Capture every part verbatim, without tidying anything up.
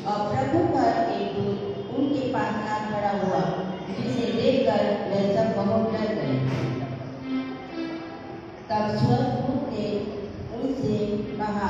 और प्रभु पर एक दूत उनके पास आ खड़ा हुआ, जिसे देखकर वे सब बहुत डर गए। तब स्वर्गदूत ने उनसे कहा,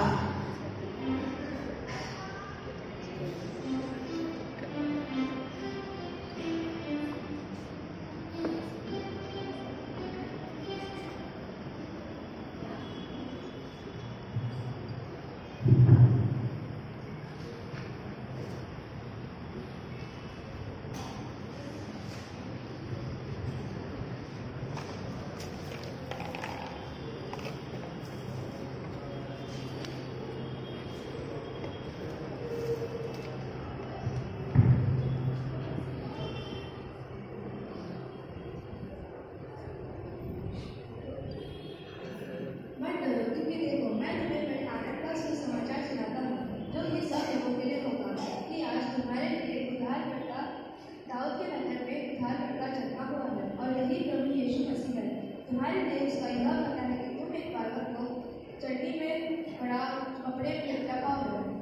तुम्हारे लिए उसका यह कहना है कि तुम एक बालक को चट्टी में खड़ा कपड़े में लटका पाओगे।